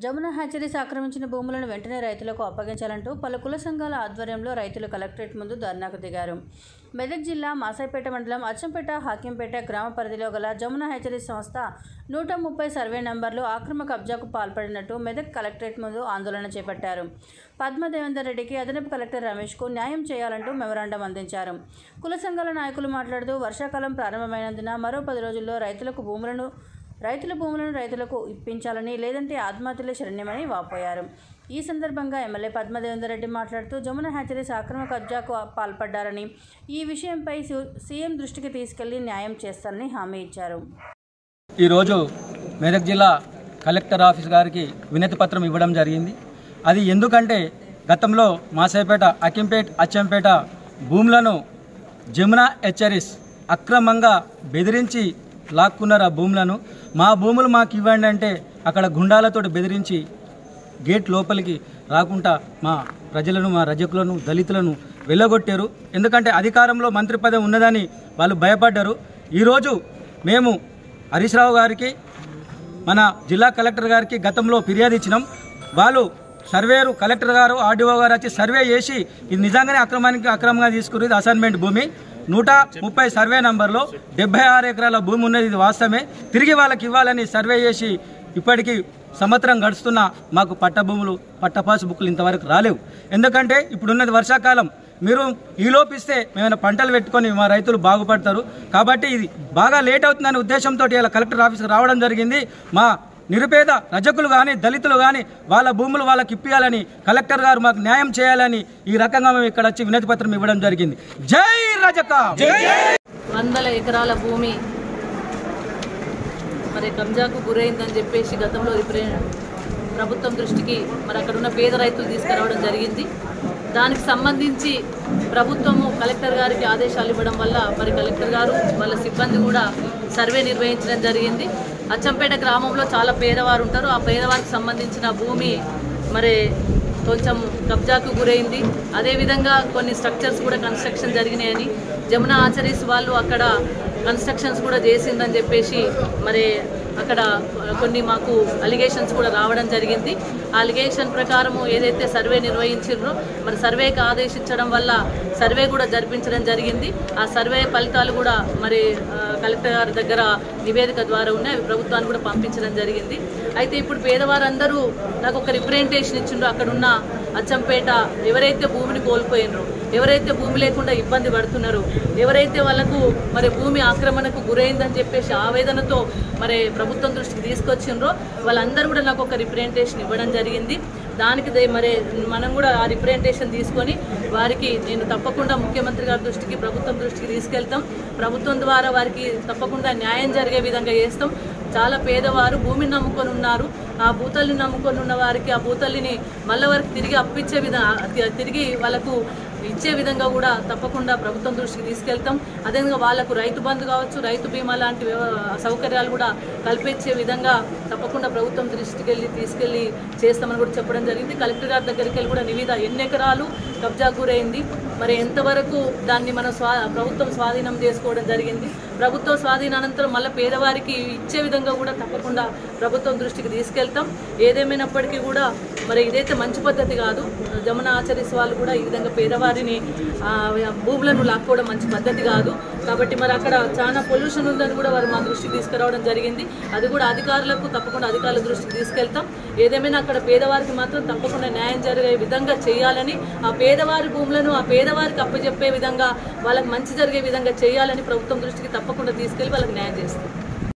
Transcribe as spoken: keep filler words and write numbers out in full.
Jamuna hatcheries ఆక్రమించిన భూములను వెంటనే రైతులకు అప్పగించాలంటూ పలు కుల సంఘాల ఆధ్వర్యంలో రైతులు కలెక్టరేట్ ముందు ధర్నాకు దిగారు. మెదక్ జిల్లా మాసాయిపేట మండలం అచ్చంపేట హాకింపేట గ్రామ పరిధిలో గల జమున హ్యాచరీస్ సంస్థ నూట ముప్పై సర్వే నంబర్లు ఆక్రమ కబ్జాకు పాల్పడినట్టు మెదక్ కలెక్టరేట్ ముందు ఆందోళన చేపట్టారు. పద్మదేవేందర్ రెడ్డికి అదనపు కలెక్టర్ రమేష్కు న్యాయం చేయాలంటూ మెమరాండం అందించారు. కుల సంఘాల నాయకులు మాట్లాడుతూ వర్షాకాలం ప్రారంభమైనందున మరో పది రోజుల్లో రైతులకు భూములను రైతుల భూములను రైతులకు ఇప్పించాలని, లేదంటే ఆత్మహత్యలే శరణ్యమని వాపోయారు. ఈ సందర్భంగా ఎమ్మెల్యే పద్మదేవేందర్ రెడ్డి మాట్లాడుతూ జమున హ్యాచరీస్ ఆక్రమ కబ్జాకు పాల్పడ్డారని, ఈ విషయంపై సీఎం దృష్టికి తీసుకెళ్లి న్యాయం చేస్తారని హామీ ఇచ్చారు. ఈరోజు మెదక్ జిల్లా కలెక్టర్ ఆఫీస్ గారికి వినతి పత్రం ఇవ్వడం జరిగింది. అది ఎందుకంటే గతంలో మాసాయిపేట, అకింపేట, అచ్చంపేట భూములను జమున హ్యాచరీస్ అక్రమంగా బెదిరించి లాక్కున్నారు. ఆ భూములను మా భూములు మాకు ఇవ్వండి అంటే అక్కడ గుండాలతో బెదిరించి గేట్ లోపలికి రాకుండా మా ప్రజలను, మా రజకులను, దళితులను వెళ్ళగొట్టారు. ఎందుకంటే అధికారంలో మంత్రి పదవి ఉన్నదని వాళ్ళు భయపడ్డారు. ఈరోజు మేము హరీష్ రావు గారికి, మన జిల్లా కలెక్టర్ గారికి గతంలో ఫిర్యాదు ఇచ్చినాం. వాళ్ళు సర్వేరు కలెక్టర్ గారు, ఆర్డీఓ గారు వచ్చి సర్వే చేసి ఇది నిజంగానే అక్రమానికి అక్రమంగా తీసుకుని ఇది అసైన్మెంట్ భూమి, నూట ముప్పై సర్వే నంబర్లో డెబ్బై ఆరు ఎకరాల భూమి ఉన్నది, ఇది వాస్తవమే, తిరిగి వాళ్ళకి ఇవ్వాలని సర్వే చేసి ఇప్పటికీ సంవత్సరం గడుస్తున్నా మాకు పట్ట భూములు, పట్టపాసు బుక్కులు ఇంతవరకు రాలేవు. ఎందుకంటే ఇప్పుడున్నది వర్షాకాలం, మీరు ఈలోపిస్తే మేమైనా పంటలు పెట్టుకొని మా రైతులు బాగుపడతారు. కాబట్టి ఇది బాగా లేట్ అవుతుందనే ఉద్దేశంతో ఇలా కలెక్టర్ ఆఫీస్కి రావడం జరిగింది. మా నిరుపేద రజకులు కానీ, దళితులు కానీ వాళ్ళ భూములు వాళ్ళకి ఇప్పియాలని, కలెక్టర్ గారు మాకు న్యాయం చేయాలని ఈ రకంగా మేము ఇక్కడ వచ్చి వినతి పత్రం ఇవ్వడం జరిగింది. జై రజక. వందల ఎకరాల భూమి మరి కబ్జాకు గురైందని చెప్పేసి గతంలో ప్రభుత్వం దృష్టికి మరి అక్కడ ఉన్న పేద రైతులు తీసుకురావడం జరిగింది. దానికి సంబంధించి ప్రభుత్వము కలెక్టర్ గారికి ఆదేశాలు ఇవ్వడం వల్ల మరి కలెక్టర్ గారు వాళ్ళ సిబ్బంది కూడా సర్వే నిర్వహించడం జరిగింది. అచ్చంపేట గ్రామంలో చాలా పేదవారు ఉంటారు. ఆ పేదవారికి సంబంధించిన భూమి మరి కొంచెం కబ్జాకు గురైంది. అదేవిధంగా కొన్ని స్ట్రక్చర్స్ కూడా కన్స్ట్రక్షన్ జరిగినాయని, జమున హ్యాచరీస్ వాళ్ళు అక్కడ కన్స్ట్రక్షన్స్ కూడా చేసిందని చెప్పేసి మరి అక్కడ కొన్ని మాకు అలిగేషన్స్ కూడా రావడం జరిగింది. ఆ అలిగేషన్ ప్రకారము ఏదైతే సర్వే నిర్వహించారో మరి సర్వేకి ఆదేశించడం వల్ల సర్వే కూడా జరిపించడం జరిగింది. ఆ సర్వే ఫలితాలు కూడా మరి కలెక్టర్ గారి దగ్గర నివేదిక ద్వారా ఉన్నాయి, అవి ప్రభుత్వానికి కూడా పంపించడం జరిగింది. అయితే ఇప్పుడు పేదవారందరూ నాకు ఒక రిప్రజెంటేషన్ ఇచ్చిండ్రో, అక్కడున్న అచ్చంపేట ఎవరైతే భూమిని కోల్పోయినరో, ఎవరైతే భూమి లేకుండా ఇబ్బంది పడుతున్నారో, ఎవరైతే వాళ్ళకు మరి భూమి ఆక్రమణకు గురైందని చెప్పేసి ఆవేదనతో మరి ప్రభుత్వం దృష్టికి తీసుకొచ్చిండ్రో వాళ్ళందరూ కూడా నాకు ఒక రిప్రజెంటేషన్ ఇవ్వడం జరిగింది. దానికి మరి మనం కూడా ఆ రిప్రజెంటేషన్ తీసుకొని వారికి నేను తప్పకుండా ముఖ్యమంత్రి గారి దృష్టికి, ప్రభుత్వం దృష్టికి తీసుకెళ్తాం. ప్రభుత్వం ద్వారా వారికి తప్పకుండా న్యాయం జరిగే విధంగా చేస్తాం. చాలా పేదవారు భూమిని నమ్ముకొని ఉన్నారు. ఆ భూతల్ని నమ్ముకొని ఉన్న వారికి ఆ భూతల్లిని మళ్ళీ వారికి తిరిగి అప్పించే విధంగా, తిరిగి వాళ్ళకు ఇచ్చే విధంగా కూడా తప్పకుండా ప్రభుత్వం దృష్టికి తీసుకెళ్తాం. అదేవిధంగా వాళ్లకు రైతు బంధు కావచ్చు, రైతు బీమా లాంటి సౌకర్యాలు కూడా కల్పించే విధంగా తప్పకుండా ప్రభుత్వం దృష్టికి వెళ్ళి తీసుకెళ్ళి చేస్తామని కూడా చెప్పడం జరిగింది. కలెక్టర్ గారి దగ్గరికి వెళ్ళి కూడా నివేదిక ఎన్ని ఎకరాలు కబ్జా గురైంది, మరి ఎంతవరకు దాన్ని మన స్వా ప్రభుత్వం స్వాధీనం చేసుకోవడం జరిగింది, ప్రభుత్వం స్వాధీన అనంతరం మళ్ళీ పేదవారికి ఇచ్చే విధంగా కూడా తప్పకుండా ప్రభుత్వం దృష్టికి తీసుకెళ్తాం. ఏదేమైనప్పటికీ కూడా మరి ఇదైతే మంచి పద్ధతి కాదు. జమున హ్యాచరీస్ వాళ్ళు కూడా ఈ విధంగా పేదవారిని భూములను లాక్కోవడం మంచి పద్ధతి కాదు. కాబట్టి మరి అక్కడ చాలా పొల్యూషన్ ఉందని కూడా వారు మా దృష్టికి తీసుకురావడం జరిగింది. అది కూడా అధికారులకు తప్పకుండా అధికారుల దృష్టికి తీసుకెళ్తాం. ఏదేమైనా అక్కడ పేదవారికి మాత్రం తప్పకుండా న్యాయం జరిగే విధంగా చేయాలని, ఆ పేదవారి భూములను ఆ పేదవారికి అప్పచెప్పే విధంగా, వాళ్ళకి మంచి జరిగే విధంగా చేయాలని ప్రభుత్వం దృష్టికి తప్పకుండా తీసుకెళ్లి వాళ్ళకి న్యాయం చేస్తాం.